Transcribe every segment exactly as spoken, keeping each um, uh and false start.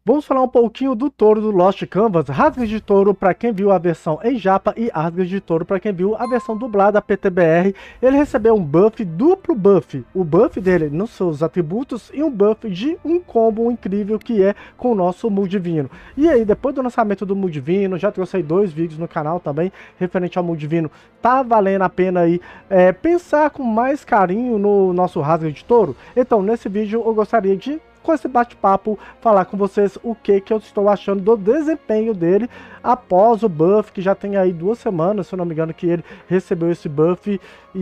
Vamos falar um pouquinho do touro do Lost Canvas, Rasgas de Touro para quem viu a versão em japa e Rasgas de Touro para quem viu a versão dublada P T B R. Ele recebeu um buff, duplo buff, o buff dele nos seus atributos e um buff de um combo incrível que é com o nosso Mu Divino. E aí, depois do lançamento do Mu Divino, já trouxe aí dois vídeos no canal também referente ao Mu Divino, tá valendo a pena aí é, pensar com mais carinho no nosso Rasgas de Touro? Então, nesse vídeo eu gostaria de, com esse bate-papo, falar com vocês o que que eu estou achando do desempenho dele após o buff, que já tem aí duas semanas, se eu não me engano, que ele recebeu esse buff,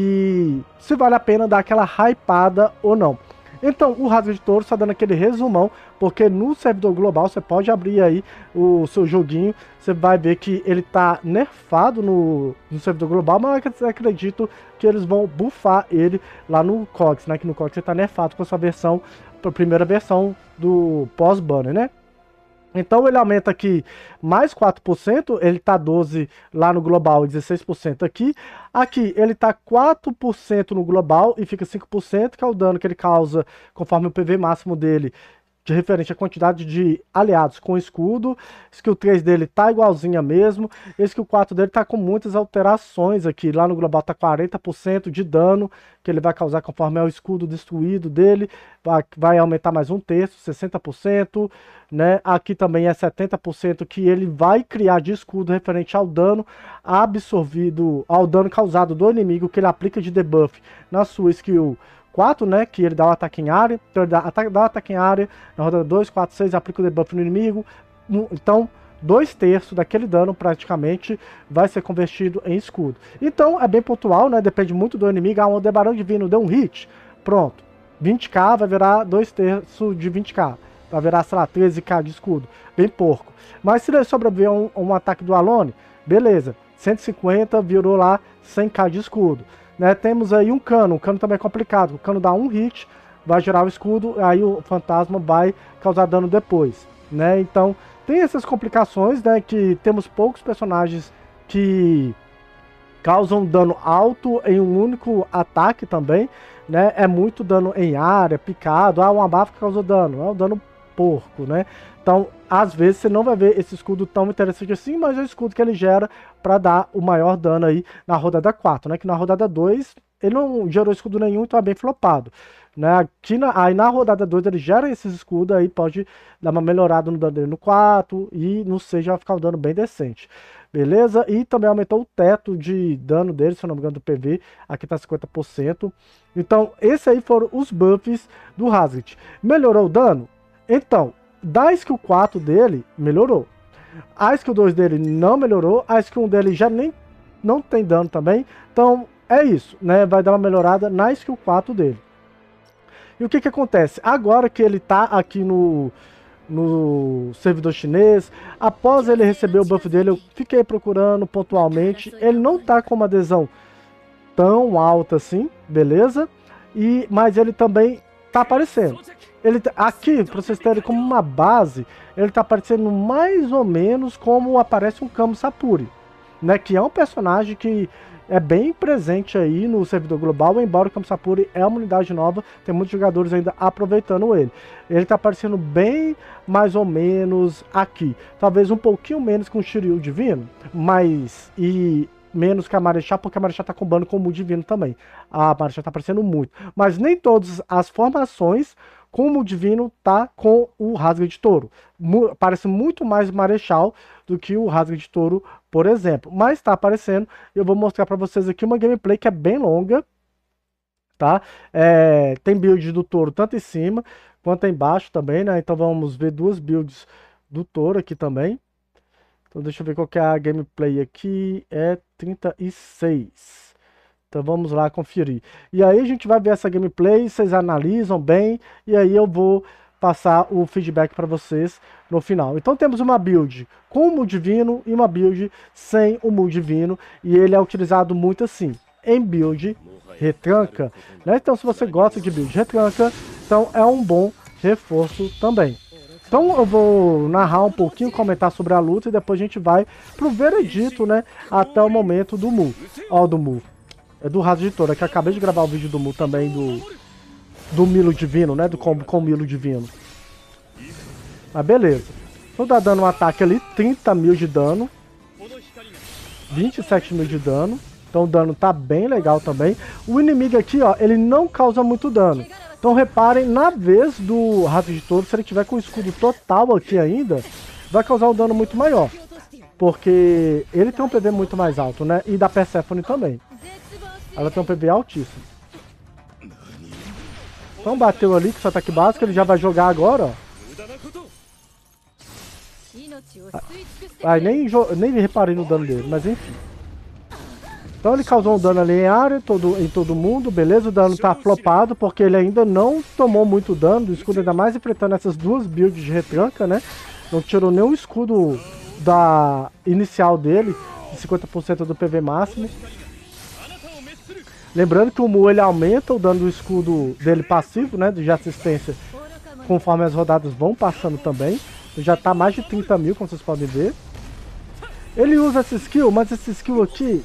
e se vale a pena dar aquela hypada ou não. Então, o Rasgas de Touro está dando aquele resumão, porque no servidor global você pode abrir aí o seu joguinho, você vai ver que ele tá nerfado no, no servidor global, mas eu acredito que eles vão buffar ele lá no Cox, né? Que no Cox ele tá nerfado com a sua versão, a primeira versão do pós-banner, né? Então ele aumenta aqui mais quatro por cento, ele tá doze por cento lá no global e dezesseis por cento aqui. Aqui ele tá quatro por cento no global e fica cinco por cento, que é o dano que ele causa conforme o P V máximo dele, de referente à quantidade de aliados com escudo. Skill três dele tá igualzinha mesmo. Skill quatro dele tá com muitas alterações aqui. Lá no global tá quarenta por cento de dano que ele vai causar conforme é o escudo destruído dele. Vai, vai aumentar mais um terço, sessenta por cento. Né? Aqui também é setenta por cento que ele vai criar de escudo referente ao dano absorvido, ao dano causado do inimigo que ele aplica de debuff na sua skill quatro, né, que ele dá o ataque em área, então ele dá, ataque, dá o ataque em área, na rodada dois, quatro, seis, aplica o debuff no inimigo, então dois terços daquele dano praticamente vai ser convertido em escudo. Então é bem pontual, né, depende muito do inimigo. Ah, o Aldebarão Divino deu um hit, pronto, vinte k vai virar dois terços de vinte k, vai virar, sei lá, treze k de escudo, bem porco. Mas se ele sobreviver a um, um ataque do Alone, beleza, cento e cinquenta virou lá cem k de escudo. Né, temos aí um cano, o cano também é complicado, o cano dá um hit, vai gerar o escudo, aí o fantasma vai causar dano depois, né, então tem essas complicações, né, que temos poucos personagens que causam dano alto em um único ataque também, né, é muito dano em área, picado, ah, uma buff que causou dano, é um dano porco, né, então às vezes você não vai ver esse escudo tão interessante assim, mas é o escudo que ele gera para dar o maior dano aí na rodada quatro, né? Que na rodada dois ele não gerou escudo nenhum, então é bem flopado, né? Aqui na, aí na rodada dois ele gera esses escudos aí, pode dar uma melhorada no dano dele no quatro e no seis já vai ficar um dano bem decente, beleza? E também aumentou o teto de dano dele, se eu não me engano, do P V, aqui tá cinquenta por cento. Então esses aí foram os buffs do Rasgat. Melhorou o dano? Então, da skill quatro dele, melhorou. A skill dois dele não melhorou. A skill um dele já nem não tem dano também. Então, é isso, né? Vai dar uma melhorada na skill quatro dele. E o que que acontece? Agora que ele tá aqui no, no servidor chinês, após ele receber o buff dele, eu fiquei procurando pontualmente. Ele não tá com uma adesão tão alta assim, beleza? E, mas ele também tá aparecendo. Ele aqui, para vocês terem como uma base, ele tá aparecendo mais ou menos como aparece um Kamo Sapuri, né? Que é um personagem que é bem presente aí no servidor global, embora o Kamo Sapuri é uma unidade nova, tem muitos jogadores ainda aproveitando ele. Ele tá aparecendo bem mais ou menos aqui, talvez um pouquinho menos que um Shiryu Divino, mas e menos que a Marechal, porque a Marechal tá combando com o Mu Divino também. A Marechal tá aparecendo muito, mas nem todas as formações como o Divino tá com o Rasga de Touro. Parece muito mais Marechal do que o Rasga de Touro, por exemplo. Mas tá aparecendo. Eu vou mostrar para vocês aqui uma gameplay que é bem longa, tá? É, tem build do Touro tanto em cima quanto embaixo também, né? Então vamos ver duas builds do Touro aqui também. Então deixa eu ver qual que é a gameplay aqui. É trinta e seis. Então vamos lá conferir. E aí a gente vai ver essa gameplay, vocês analisam bem, e aí eu vou passar o feedback para vocês no final. Então temos uma build com o Mu Divino e uma build sem o Mu Divino, e ele é utilizado muito assim, em build retranca, né? Então se você gosta de build retranca, então é um bom reforço também. Então eu vou narrar um pouquinho, comentar sobre a luta, e depois a gente vai pro veredito, né, até o momento do Mu. Ó, do Mu. É do Rasgas de Touro, é que eu acabei de gravar o vídeo do Mu também, do, do Milo Divino, né? Do combo com o Milo Divino. Mas beleza. Então tá dando um ataque ali, trinta mil de dano. vinte e sete mil de dano. Então o dano tá bem legal também. O inimigo aqui, ó, ele não causa muito dano. Então reparem, na vez do Rato de Touro, se ele tiver com o escudo total aqui ainda, vai causar um dano muito maior. Porque ele tem um P V muito mais alto, né? E da Persephone também. Ela tem um P V altíssimo. Então bateu ali com o ataque básico, ele já vai jogar agora, ó. Ai, nem, nem reparei no dano dele, mas enfim. Então ele causou um dano ali em área, todo, em todo mundo, beleza? O dano tá flopado, porque ele ainda não tomou muito dano do escudo, ainda mais enfrentando essas duas builds de retranca, né? Não tirou nenhum escudo da inicial dele, de cinquenta por cento do P V máximo. Lembrando que o Mu, ele aumenta o dano do escudo dele passivo, né? De assistência, conforme as rodadas vão passando também. Já tá mais de trinta mil, como vocês podem ver. Ele usa essa skill, mas essa skill aqui,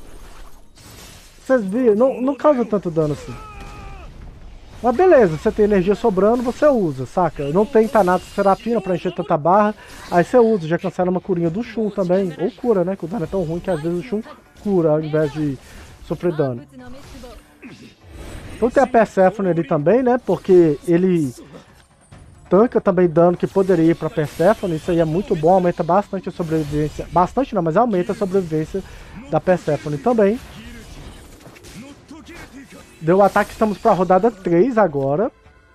vocês viram, não, não causa tanto dano assim. Mas beleza, você tem energia sobrando, você usa, saca? Não tem Thanatos Serafina pra encher tanta barra, aí você usa, já cancela uma curinha do Shun também. Ou cura, né? Que o dano é tão ruim que às vezes o Shun cura ao invés de sofrer dano. Então tem a Persephone ali também, né? Porque ele tanca também dano que poderia ir pra Persephone. Isso aí é muito bom, aumenta bastante a sobrevivência. Bastante não, mas aumenta a sobrevivência da Persephone também. Deu o ataque, estamos para a rodada três agora.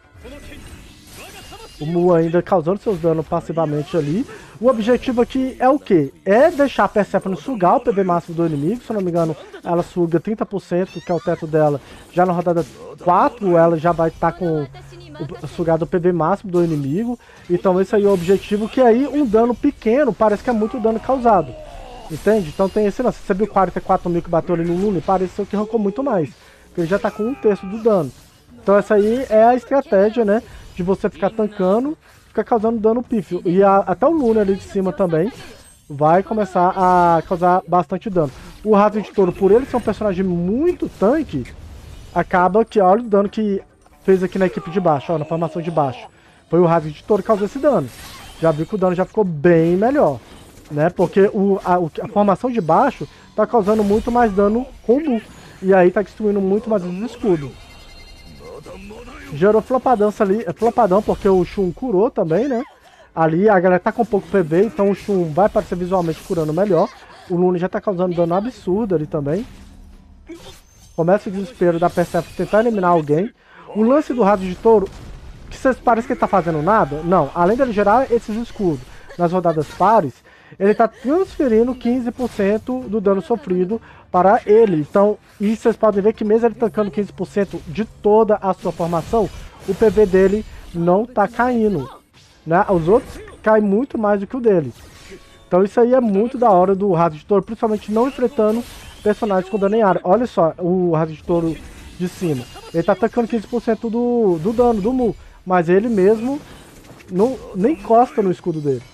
O Mu ainda causando seus danos passivamente ali. O objetivo aqui é o quê? É deixar a Persephone sugar o P V máximo do inimigo. Se eu não me engano, ela suga trinta por cento, que é o teto dela. Já na rodada quatro, ela já vai estar tá com o sugado o P V máximo do inimigo. Então esse aí é o objetivo, que aí um dano pequeno parece que é muito dano causado. Entende? Então tem esse lance. Você viu quarenta e quatro mil que bateu ali no Lune? Pareceu que arrancou muito mais. Ele já tá com um terço do dano. Então essa aí é a estratégia, né? De você ficar tancando, ficar causando dano pífio. E a, até o Lune ali de cima também vai começar a causar bastante dano. O Rato de Touro, por ele ser um personagem muito tanque, acaba que olha o dano que fez aqui na equipe de baixo, ó, na formação de baixo. Foi o Rato de Touro que causou esse dano. Já viu que o dano já ficou bem melhor, né? Porque o, a, a formação de baixo tá causando muito mais dano com o Mu. E aí tá destruindo muito mais os escudos. Gerou flopadão ali, é flopadão porque o Shun curou também, né? Ali a galera tá com pouco P V, então o Shun vai aparecer visualmente curando melhor. O Lune já tá causando dano absurdo ali também. Começa o desespero da Persephone tentar eliminar alguém. O lance do Rato de Touro, que vocês parecem que ele tá fazendo nada, não. Além dele gerar esses escudos nas rodadas pares, ele tá transferindo quinze por cento do dano sofrido para ele. Então, e vocês podem ver que mesmo ele tancando quinze por cento de toda a sua formação, o P V dele não tá caindo, né? Os outros caem muito mais do que o dele. Então isso aí é muito da hora do Rato de Touro, principalmente não enfrentando personagens com dano em área. Olha só o Rato de Touro de cima. Ele tá atacando quinze por cento do, do dano do Mu, mas ele mesmo não, nem encosta no escudo dele.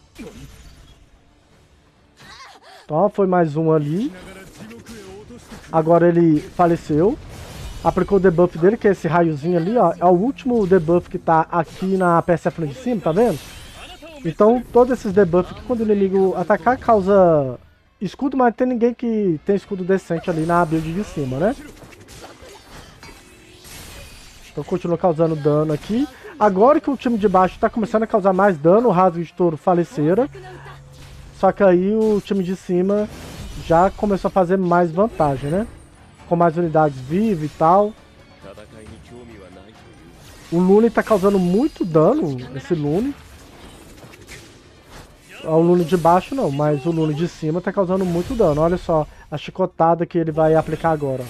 Então foi mais um ali. Agora ele faleceu. Aplicou o debuff dele, que é esse raiozinho ali, ó. É o último debuff que tá aqui na Persephone de cima, tá vendo? Então todos esses debuffs que quando o inimigo atacar causa escudo, mas não tem ninguém que tem escudo decente ali na build de cima, né? Então continua causando dano aqui. Agora que o time de baixo tá começando a causar mais dano, o Rato de Touro faleceram. Só que aí o time de cima já começou a fazer mais vantagem, né? Com mais unidades vivas e tal. O Lune tá causando muito dano, esse Lune. O Lune de baixo não, mas o Lune de cima tá causando muito dano. Olha só a chicotada que ele vai aplicar agora.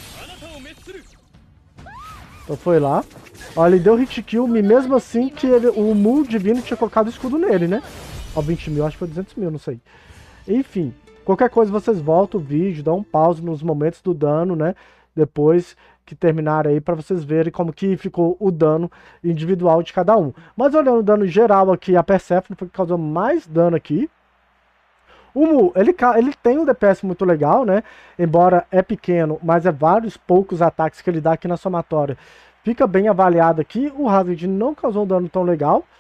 Então foi lá. Olha, ele deu hit kill, e mesmo assim que ele, o Mu Divino tinha colocado o escudo nele, né? Ó, vinte mil, acho que foi duzentos mil, não sei. Enfim, qualquer coisa vocês voltam o vídeo, dão um pause nos momentos do dano, né? Depois que terminar aí, pra vocês verem como que ficou o dano individual de cada um. Mas olhando o dano geral aqui, a Persephone foi que causou mais dano aqui. O Mu, ele, ele tem um D P S muito legal, né? Embora é pequeno, mas é vários poucos ataques que ele dá aqui na somatória. Fica bem avaliado aqui. O Hazard não causou um dano tão legal,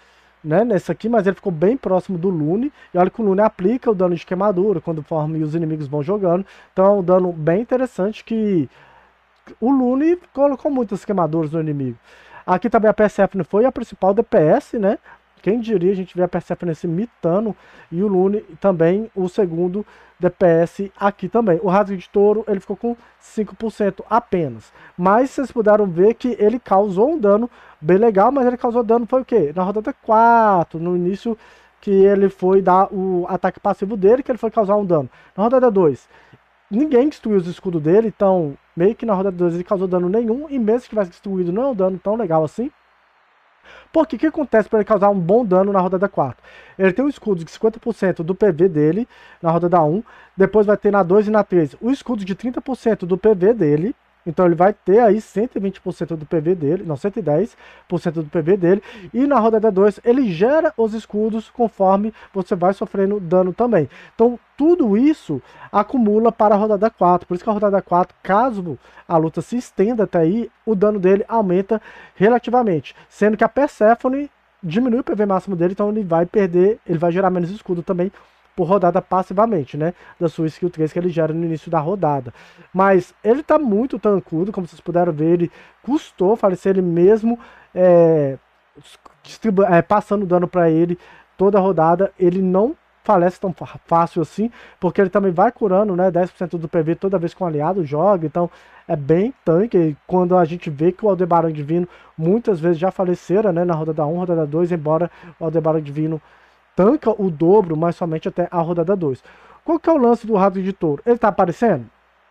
né, nesse aqui, mas ele ficou bem próximo do Lune. E olha que o Lune aplica o dano de queimadura conforme os inimigos vão jogando. Então é um dano bem interessante que o Lune colocou muitas queimaduras no inimigo. Aqui também a Persephone foi a principal D P S, né? Quem diria a gente vê a Persephone se mitando e o Lune também o segundo D P S aqui também. O Rasgo de Touro ele ficou com cinco por cento apenas. Mas vocês puderam ver que ele causou um dano bem legal, mas ele causou dano foi o quê? Na rodada quatro, no início que ele foi dar o ataque passivo dele, que ele foi causar um dano. Na rodada dois, ninguém destruiu os escudos dele, então meio que na rodada dois ele causou dano nenhum, e mesmo que tivesse destruído não é um dano tão legal assim. Porque o que acontece para ele causar um bom dano na rodada quatro? Ele tem um escudo de cinquenta por cento do P V dele na rodada um, depois vai ter na dois e na três o escudo de trinta por cento do P V dele, então ele vai ter aí cento e vinte por cento do P V dele, não, cento e dez por cento do P V dele, e na rodada dois ele gera os escudos conforme você vai sofrendo dano também. Então tudo isso acumula para a rodada quatro, por isso que a rodada quatro, caso a luta se estenda até aí, o dano dele aumenta relativamente, sendo que a Persephone diminui o P V máximo dele, então ele vai perder, ele vai gerar menos escudo também por rodada passivamente, né, da sua skill três que ele gera no início da rodada. Mas ele tá muito tancudo, como vocês puderam ver, ele custou falecer ele mesmo, é, é, passando dano para ele toda a rodada, ele não falece tão fácil assim, porque ele também vai curando, né, dez por cento do P V toda vez que um aliado joga, então é bem tanque. Quando a gente vê que o Aldebaran Divino muitas vezes já faleceram, né, na rodada um, rodada dois, embora o Aldebaran Divino tanca o dobro, mas somente até a rodada dois. Qual que é o lance do Rasgo de Touro? Ele tá aparecendo?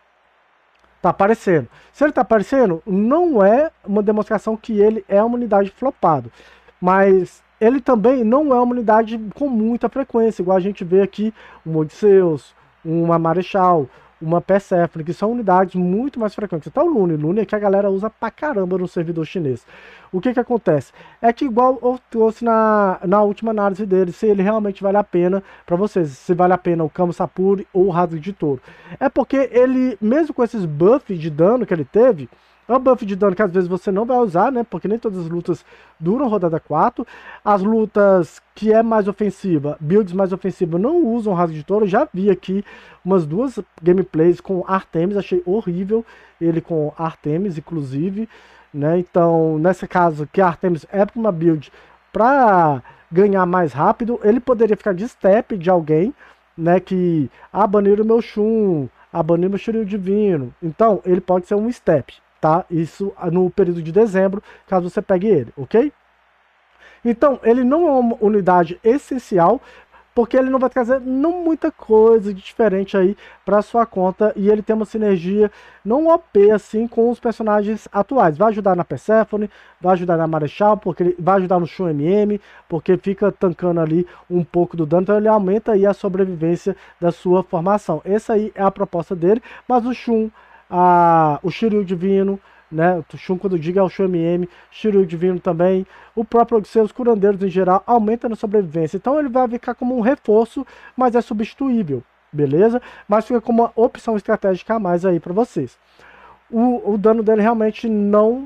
Tá aparecendo. Se ele tá aparecendo, não é uma demonstração que ele é uma unidade flopado. Mas ele também não é uma unidade com muita frequência, igual a gente vê aqui um Odisseus, uma Marechal, uma Persephone, que são unidades muito mais frequentes. Até o Lune, Lune é que a galera usa pra caramba no servidor chinês. O que que acontece? É que igual eu trouxe na, na última análise dele, se ele realmente vale a pena pra vocês, se vale a pena o Kamo Sapuri ou o Rasgo de Touro. É porque ele, mesmo com esses buffs de dano que ele teve, é um buff de dano que às vezes você não vai usar, né? Porque nem todas as lutas duram rodada quatro. As lutas que é mais ofensiva, builds mais ofensivas, não usam Rasgo de Touro. Eu já vi aqui umas duas gameplays com Artemis, achei horrível ele com Artemis, inclusive, né? Então, nesse caso, que a Artemis é uma build para ganhar mais rápido, ele poderia ficar de step de alguém, né? Que, ah, baniram o meu Shun, ah, baniram o meu Shiryu Divino. Então, ele pode ser um step. Tá? Isso no período de dezembro, caso você pegue ele, ok? Então, ele não é uma unidade essencial, porque ele não vai trazer não muita coisa de diferente aí para sua conta, e ele tem uma sinergia não O P assim com os personagens atuais. Vai ajudar na Persephone, vai ajudar na Marechal, porque ele vai ajudar no Shun M M, porque fica tancando ali um pouco do dano, então ele aumenta aí a sobrevivência da sua formação. Essa aí é a proposta dele, mas o Shun, A, o Shiryu Divino, né? O Shun, quando diga, é o Shun M M, Shiryu Divino também, o próprio Odisseus, os curandeiros em geral, aumenta na sobrevivência. Então ele vai ficar como um reforço, mas é substituível, beleza? Mas fica como uma opção estratégica a mais aí para vocês. O, o dano dele realmente não,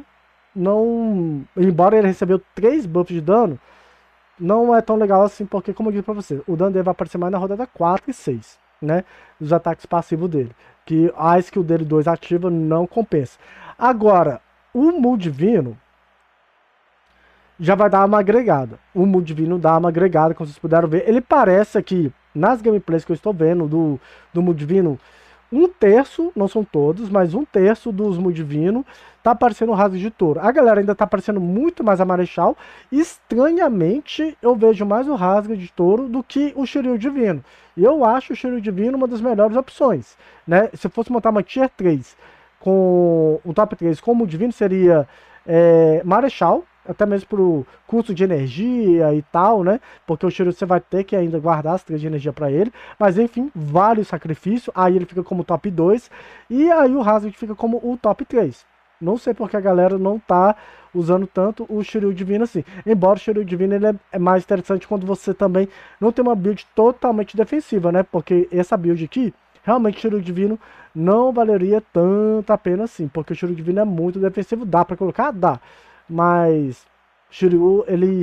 não, embora ele recebeu três buffs de dano, não é tão legal assim, porque, como eu disse para vocês, o dano dele vai aparecer mais na rodada quatro e seis, né? Dos ataques passivos dele, que a skill dele dois ativa não compensa. Agora, o Mu Divino já vai dar uma agregada. O Mu Divino dá uma agregada, como vocês puderam ver. Ele parece aqui, nas gameplays que eu estou vendo do, do Mu Divino, um terço, não são todos, mas um terço dos Mu Divino tá aparecendo o Rasgo de Touro. A galera ainda tá aparecendo muito mais a Marechal. Estranhamente, eu vejo mais o Rasgo de Touro do que o Shiryu Divino. E eu acho o Shiryu Divino uma das melhores opções, né? Se eu fosse montar uma Tier três com o top três como o Divino, seria é, Marechal, até mesmo pro custo de energia e tal, né? Porque o Shiryu você vai ter que ainda guardar as três de energia para ele. Mas enfim, vale o sacrifício. Aí ele fica como top dois. E aí o Rasgo fica como o top três. Não sei porque a galera não tá usando tanto o Shiryu Divino assim. Embora o Shiryu Divino ele é, é mais interessante quando você também não tem uma build totalmente defensiva, né? Porque essa build aqui, realmente o Shiryu Divino não valeria tanto a pena assim. Porque o Shiryu Divino é muito defensivo. Dá pra colocar? Dá. Mas Shiryu, ele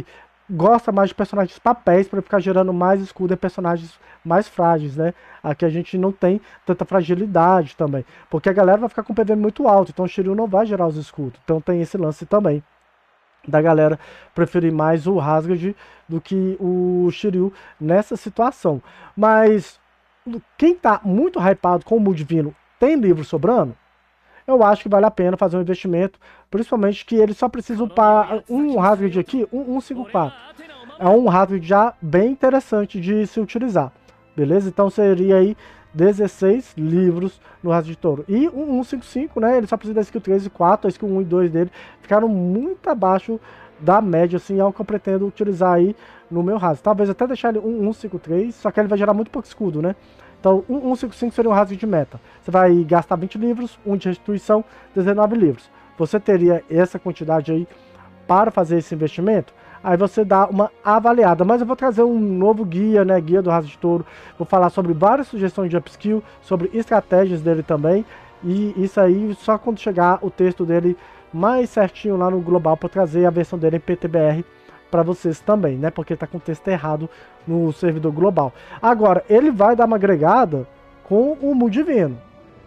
gosta mais de personagens papéis para ficar gerando mais escudo em personagens mais frágeis, né? Aqui a gente não tem tanta fragilidade também, porque a galera vai ficar com P V muito alto, então o Shiryu não vai gerar os escudos. Então tem esse lance também da galera preferir mais o Rasgad do que o Shiryu nessa situação. Mas quem tá muito hypado com o Mudivino tem livro sobrando, eu acho que vale a pena fazer um investimento, principalmente que ele só precisa upar um Rasgad aqui, um cento e cinquenta e quatro. É um Rasgad já bem interessante de se utilizar, beleza? Então seria aí dezesseis livros no Rasgad de Touro. E um cento e cinquenta e cinco, né, ele só precisa da skill três e quatro, a skill um e dois dele ficaram muito abaixo da média, assim, é o que eu pretendo utilizar aí no meu Rasgad. Talvez até deixar ele um cento e cinquenta e três, só que ele vai gerar muito pouco escudo, né? Então, um cento e cinquenta e cinco seria um Rasgad de meta. Você vai gastar vinte livros, um de restituição, dezenove livros. Você teria essa quantidade aí para fazer esse investimento? Aí você dá uma avaliada. Mas eu vou trazer um novo guia, né? Guia do Rasgad de Touro. Vou falar sobre várias sugestões de upskill, sobre estratégias dele também. E isso aí, só quando chegar o texto dele mais certinho lá no global, para trazer a versão dele em P T B R para vocês também, né? Porque tá com o texto errado no servidor global. Agora, ele vai dar uma agregada com o Mudivino.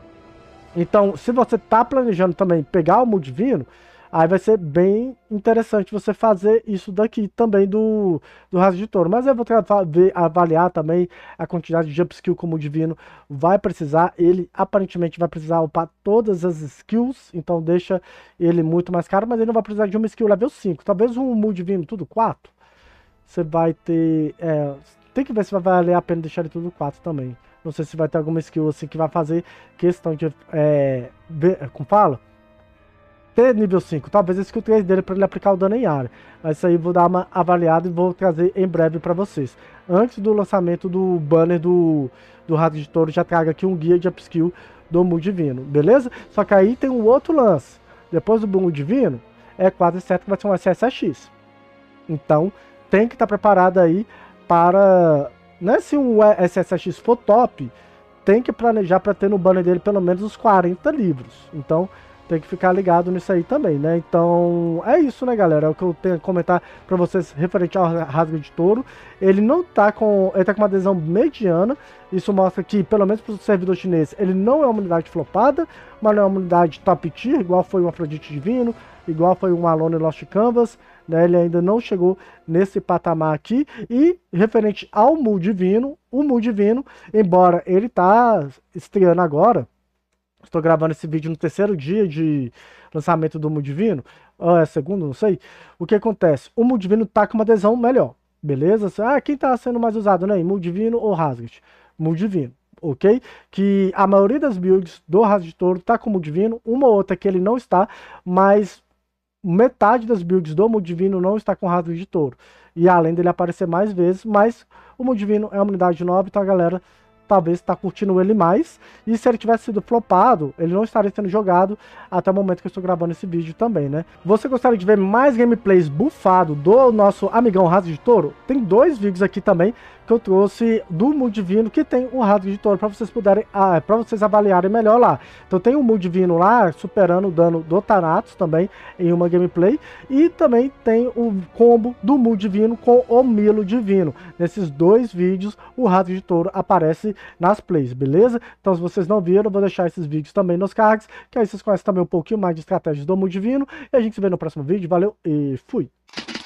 Então, se você tá planejando também pegar o Mudivino, aí vai ser bem interessante você fazer isso daqui também do, do Rasgad de Touro. Mas eu vou ver, avaliar também a quantidade de upskill como o Divino vai precisar. Ele aparentemente vai precisar upar todas as skills, então deixa ele muito mais caro, mas ele não vai precisar de uma skill level cinco. Talvez um Mudivino tudo quatro. Você vai ter... É, tem que ver se vai valer a pena deixar ele tudo quatro também. Não sei se vai ter alguma skill assim que vai fazer questão de... É, ver, como fala? Ter nível cinco, talvez a skill três dele para ele aplicar o dano em área. Mas isso aí eu vou dar uma avaliada e vou trazer em breve para vocês. Antes do lançamento do banner do, do Rasgad de Touro, já trago aqui um guia de upskill do Mudivino, beleza? Só que aí tem um outro lance. Depois do Mudivino, é quase certo que vai ser um S S A X. Então, tem que estar preparado aí para... Né, se um S S A X for top, tem que planejar para ter no banner dele pelo menos uns quarenta livros. Então... tem que ficar ligado nisso aí também, né? Então, é isso, né, galera? É o que eu tenho a comentar pra vocês referente ao Rasgad de Touro. Ele não tá com... ele tá com uma adesão mediana. Isso mostra que, pelo menos pro servidor chinês, ele não é uma unidade flopada, mas não é uma unidade top tier, igual foi um Afrodite Divino, igual foi um Alone Lost Canvas, né? Ele ainda não chegou nesse patamar aqui. E, referente ao Mudivino, o Mudivino, embora ele tá estreando agora... Estou gravando esse vídeo no terceiro dia de lançamento do Mudivino, ou é segundo, não sei. O que acontece? O Mudivino tá com uma adesão melhor, beleza? Ah, quem tá sendo mais usado, né? Mudivino ou Rasgad? Mudivino, ok? Que a maioria das builds do Rasgad de Touro tá com o Mudivino, uma ou outra que ele não está, mas metade das builds do Mudivino não está com o Rasgad de Touro. E além dele aparecer mais vezes, mas o Mudivino é uma unidade nova, então a galera... talvez está curtindo ele mais, e se ele tivesse sido flopado, ele não estaria sendo jogado até o momento que eu estou gravando esse vídeo também, né? Você gostaria de ver mais gameplays bufado do nosso amigão Rasgad de Touro? Tem dois vídeos aqui também que eu trouxe do Mudivino, que tem o Rasgad de Touro, para vocês puderem, ah, para vocês avaliarem melhor lá. Então tem o Mudivino lá, superando o dano do Thanatos também, em uma gameplay, e também tem o combo do Mudivino com o Milo Divino. Nesses dois vídeos, o Rasgad de Touro aparece nas plays, beleza? Então se vocês não viram, eu vou deixar esses vídeos também nos cards, que aí vocês conhecem também um pouquinho mais de estratégias do Mudivino, e a gente se vê no próximo vídeo. Valeu e fui!